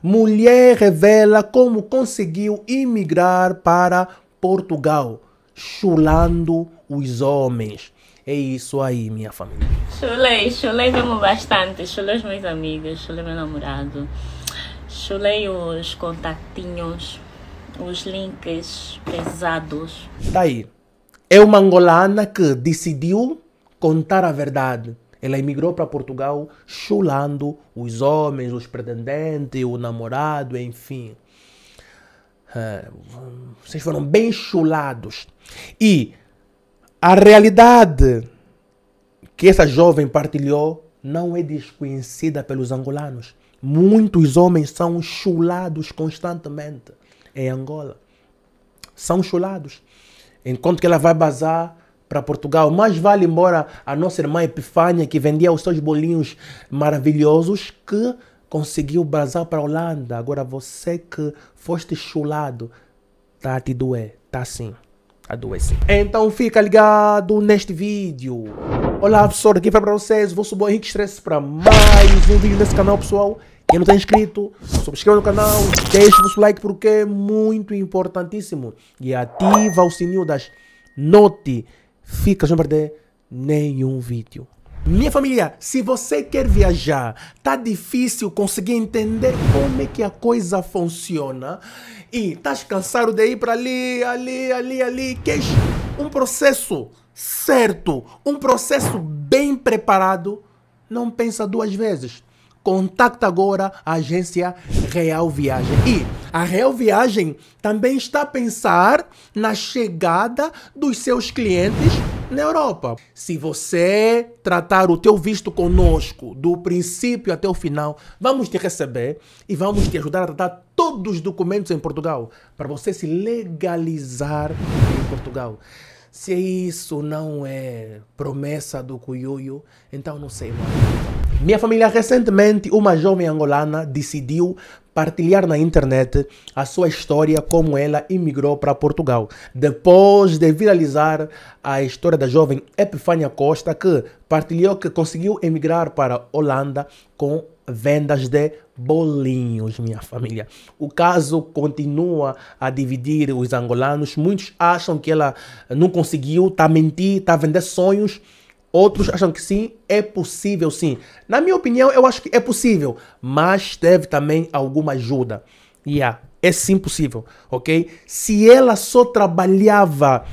Mulher revela como conseguiu imigrar para Portugal, chulando os homens. É isso aí, minha família. Chulei mesmo bastante. Chulei os meus amigos, chulei meu namorado. Chulei os contatinhos, os links pesados. Daí, é uma angolana que decidiu contar a verdade. Ela emigrou para Portugal chulando os homens, os pretendentes, o namorado, enfim. Vocês foram bem chulados. E a realidade que essa jovem partilhou não é desconhecida pelos angolanos. Muitos homens são chulados constantemente em Angola. São chulados. Enquanto que ela vai bazar para Portugal, mais vale embora a nossa irmã Epifânia, que vendia os seus bolinhos maravilhosos, que conseguiu bazar para a Holanda. Agora você que foste chulado, tá a te doer, tá sim, a doer sim. Então fica ligado neste vídeo. Olá pessoal, aqui vai para vocês, vou subir o Henrique Stress para mais um vídeo nesse canal, pessoal. Quem não está inscrito, subscreva no canal, deixe o seu like porque é muito importantíssimo. E ativa o sininho das notificações para não perder nenhum vídeo. Minha família, se você quer viajar, tá difícil conseguir entender como é que a coisa funciona e estás cansado de ir para ali, queres um processo certo, um processo bem preparado, não pensa duas vezes. Contacta agora a agência Real Viagem. E a Real Viagem também está a pensar na chegada dos seus clientes na Europa. Se você tratar o teu visto conosco, do princípio até o final, vamos te receber e vamos te ajudar a tratar todos os documentos em Portugal, para você se legalizar em Portugal. Se isso não é promessa do Cuyuyo, então não sei mais. Minha família, recentemente uma jovem angolana decidiu partilhar na internet a sua história como ela imigrou para Portugal. Depois de viralizar a história da jovem Epifânia Costa, que partilhou que conseguiu emigrar para a Holanda com vendas de bolinhos, minha família. O caso continua a dividir os angolanos. Muitos acham que ela não conseguiu, está a mentir, está a vender sonhos. Outros acham que sim, é possível sim. Na minha opinião, eu acho que é possível, mas teve também alguma ajuda. É sim possível, ok? Se ela só trabalhava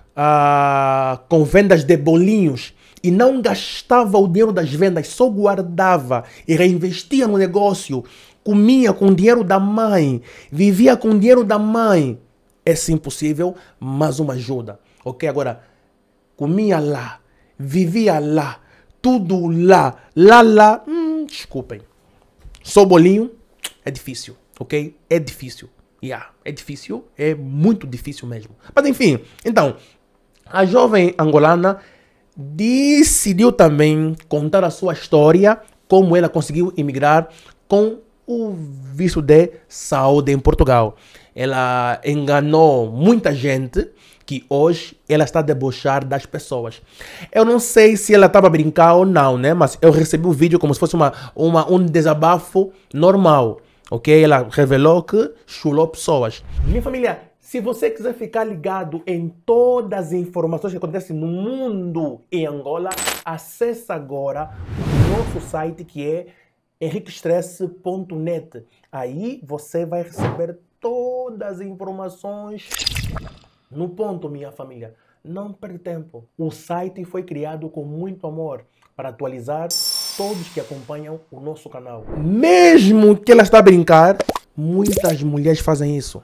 com vendas de bolinhos e não gastava o dinheiro das vendas, só guardava e reinvestia no negócio, comia com o dinheiro da mãe, vivia com o dinheiro da mãe, é sim possível, mas uma ajuda, ok? Agora, comia lá, vivia lá, tudo lá, desculpem. Só bolinho é difícil, ok? É difícil. É difícil, é muito difícil mesmo. Mas enfim, então, a jovem angolana decidiu também contar a sua história, como ela conseguiu emigrar com o visto de saúde em Portugal. Ela enganou muita gente, que hoje ela está a debochar das pessoas. Eu não sei se ela estava a brincar ou não, né? Mas eu recebi o vídeo como se fosse um desabafo normal, ok? Ela revelou que chulou pessoas. Minha família, se você quiser ficar ligado em todas as informações que acontecem no mundo em Angola, acesse agora o nosso site que é henriquestress.net. Aí você vai receber todas as informações no ponto, minha família. Não perde tempo. O site foi criado com muito amor para atualizar todos que acompanham o nosso canal. Mesmo que ela está a brincar, muitas mulheres fazem isso.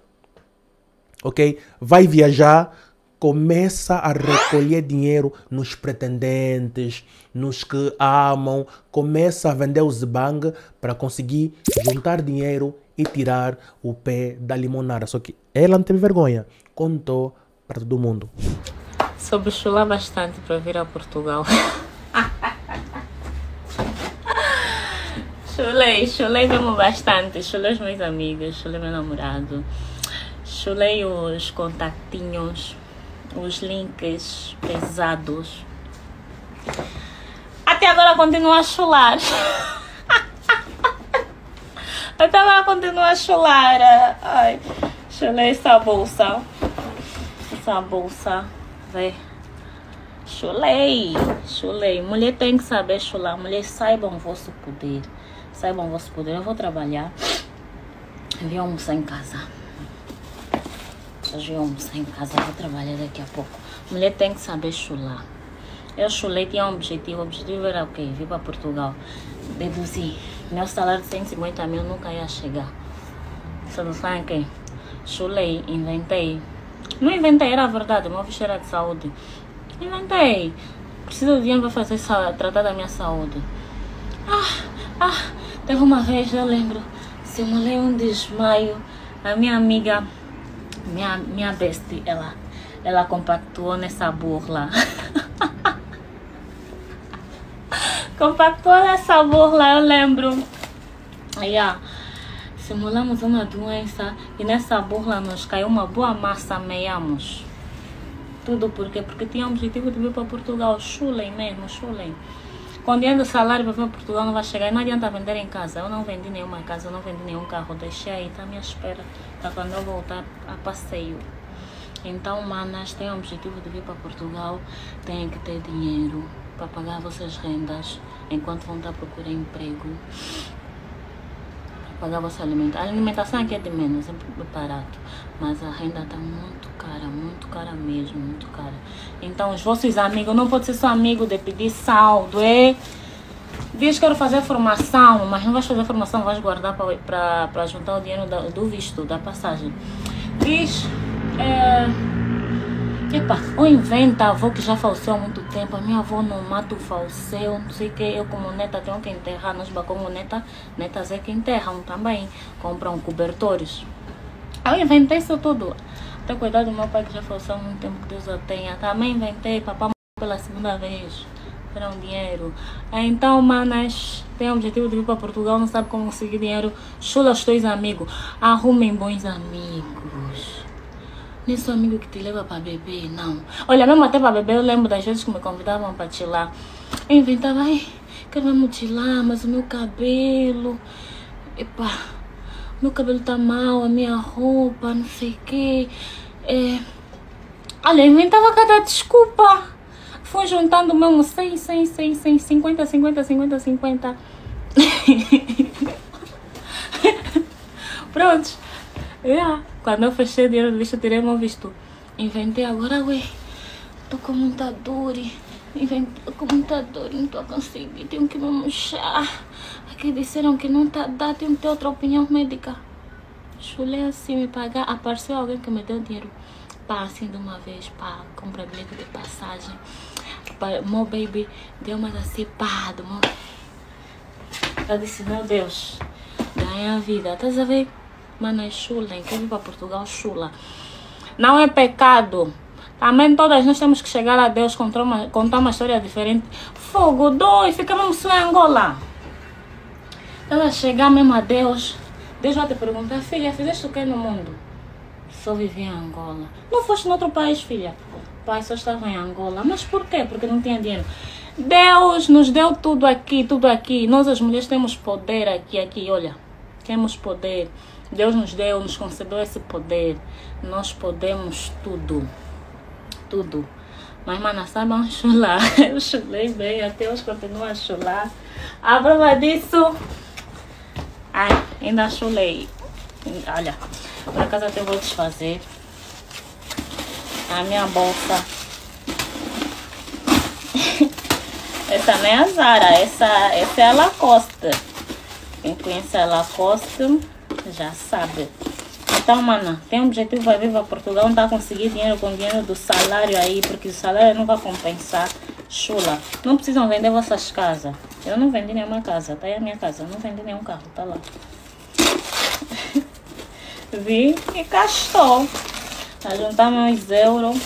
Ok? Vai viajar, começa a recolher dinheiro nos pretendentes, nos que amam, começa a vender o zibang para conseguir juntar dinheiro e tirar o pé da limonada. Só que ela não teve vergonha, contou para todo mundo. Soube chular bastante para vir a Portugal. Chulei mesmo bastante. Chulei os meus amigos, chulei meu namorado. Chulei os contatinhos, os links pesados. Até agora continua a chular. Eu tava a continuar a chular. Ai, chulei essa bolsa. Essa bolsa. Vê. Chulei. Mulher tem que saber chular. Mulher, saibam o vosso poder. Saibam o vosso poder. Eu vou trabalhar. Eu vim almoçar em casa. Hoje eu almoçar em casa. Vou trabalhar daqui a pouco. Mulher tem que saber chular. Eu chulei, tinha um objetivo. O objetivo era o quê? Vir para Portugal. Deduzir. Meu salário de 150 mil nunca ia chegar. Você não sabe o quê? Chulei, inventei. Não inventei, era verdade. Meu bicho era de saúde. Inventei. Preciso de dinheiro para fazer tratar da minha saúde. Teve uma vez, eu lembro. Simulei um desmaio. A minha amiga, minha bestie, ela compactuou nessa burla. Compactou nessa burla, eu lembro. Aí, simulamos uma doença e nessa burla nos caiu uma boa massa, meiamos. Tudo por quê? Porque tinha o objetivo de vir para Portugal. Chulem mesmo, chulem. Com dinheiro do salário para vir para Portugal não vai chegar. E não adianta vender em casa. Eu não vendi nenhuma casa, eu não vendi nenhum carro. Deixei aí, tá à minha espera. Para quando eu voltar a passeio. Então, manas, tem o objetivo de vir para Portugal. Tem que ter dinheiro para pagar vossas rendas enquanto vão estar procurando emprego, para pagar vossa alimentação. A alimentação aqui é de menos, é barato, mas a renda está muito cara mesmo, muito cara. Então os vossos amigos, não pode ser só amigo de pedir saldo, diz que quero fazer formação, mas não vais fazer formação, vais guardar para juntar o dinheiro do visto, da passagem. Diz ou inventa a avó que já faleceu há muito tempo. A minha avó no mato faleceu, não sei o que. Eu como neta tenho que enterrar. Nós como netas é que enterram também. Compram cobertores. Eu inventei isso tudo. Até cuidar do meu pai que já faleceu há muito tempo, que Deus o tenha. Também inventei. Papai pela segunda vez. Era um dinheiro. Então, manas, tem o objetivo de vir para Portugal, não sabe como conseguir dinheiro. Chula os teus amigos. Arrumem bons amigos. Nesse amigo que te leva para beber, não. Olha, mesmo até para beber, eu lembro das vezes que me convidavam para chilar. Eu inventava, quero mesmo chilar, mas o meu cabelo... meu cabelo tá mal, a minha roupa, não sei o quê. Olha, eu inventava cada desculpa. Fui juntando mesmo 100, 50. Pronto. Quando eu fechei o dinheiro do visto, tirei meu visto. Inventei agora, tô com muita dor. Não tô conseguindo. Tenho que me murchar. Aqui disseram que não tá dá, tenho que ter outra opinião médica. Chulei assim, me pagar. Apareceu alguém que me deu dinheiro. Assim de uma vez, comprar bilhete de passagem. Meu baby deu mais assim, eu disse, meu Deus, ganha a vida. Estás a ver? Mano, chulem, quer vir para Portugal, chula. Não é pecado. Também todas nós temos que chegar a Deus, contar uma história diferente. Fogo, dói, fica mesmo só em Angola. Ela chegar mesmo a Deus, Deus vai te perguntar, filha, fizeste o que no mundo? Só vivi em Angola. Não foste em outro país, filha? Pai, só estava em Angola. Mas por quê? Porque não tinha dinheiro. Deus nos deu tudo aqui. Nós as mulheres temos poder aqui, olha. Temos poder. Deus nos deu, nos concedeu esse poder. Nós podemos tudo. Mas, mana, saibam chular. Eu chulei bem, até hoje continuo a chular. A prova disso... ainda chulei. Olha, por acaso até vou desfazer a minha bolsa. Essa não é a Zara, essa é a Lacoste. Quem conhece a Lacoste já sabe. Então, mana, tem um objetivo para vir para Portugal, não está a conseguir dinheiro com dinheiro do salário aí, porque o salário não vai compensar. Chula, não precisam vender vossas casas. Eu não vendi nenhuma casa, tá aí a minha casa, não vendi nenhum carro, tá lá. Vi e cá estou. A juntar meus euros.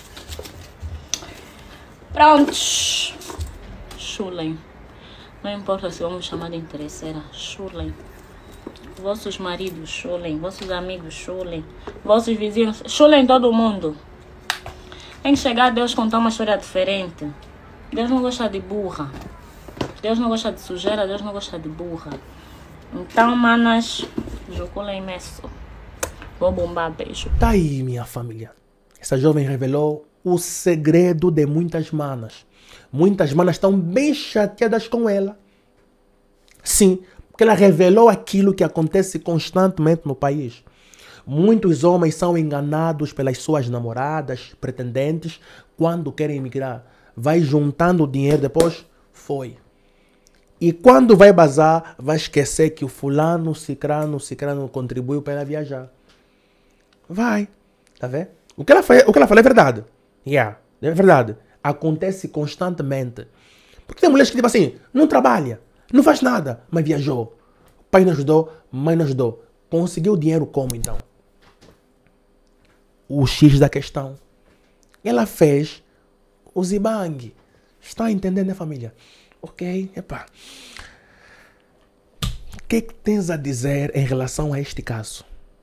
Prontos. Chulem. Não importa se vamos chamar de interesseira. Chulem. Vossos maridos chulem. Vossos amigos chulem. Vossos vizinhos chulem, todo mundo. Tem que chegar a Deus contar uma história diferente. Deus não gosta de burra. Deus não gosta de sujeira. Deus não gosta de burra. Então, manas, Jocula imenso. Vou bombar, beijo. Tá aí, minha família. Essa jovem revelou o segredo de muitas manas. Muitas manas estão bem chateadas com ela. Sim, porque ela revelou aquilo que acontece constantemente no país. Muitos homens são enganados pelas suas namoradas, pretendentes, quando querem emigrar. Vai juntando dinheiro depois, foi. E quando vai bazar, vai esquecer que o fulano, cicrano contribuiu para ela viajar. Vai, tá vendo? O que ela fala é verdade. É verdade. Acontece constantemente. Porque tem mulheres que tipo assim, não trabalha, não faz nada, mas viajou. Pai não ajudou, mãe não ajudou. Conseguiu dinheiro como então? O X da questão. Ela fez o zibang. Está entendendo, né, família? Ok, epá. O que tens a dizer em relação a este caso?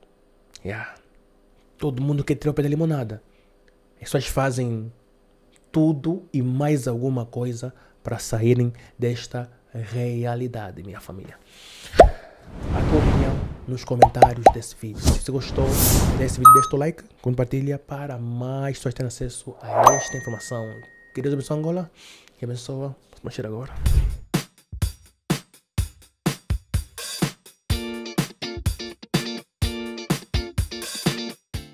Todo mundo quer tirar o pé da limonada. As pessoas fazem tudo e mais alguma coisa para saírem desta realidade, minha família. A tua opinião nos comentários desse vídeo. Se você gostou desse vídeo, deixa o like, compartilha para mais pessoas terem acesso a esta informação. Que Deus abençoe Angola e abençoa. Vamos agora.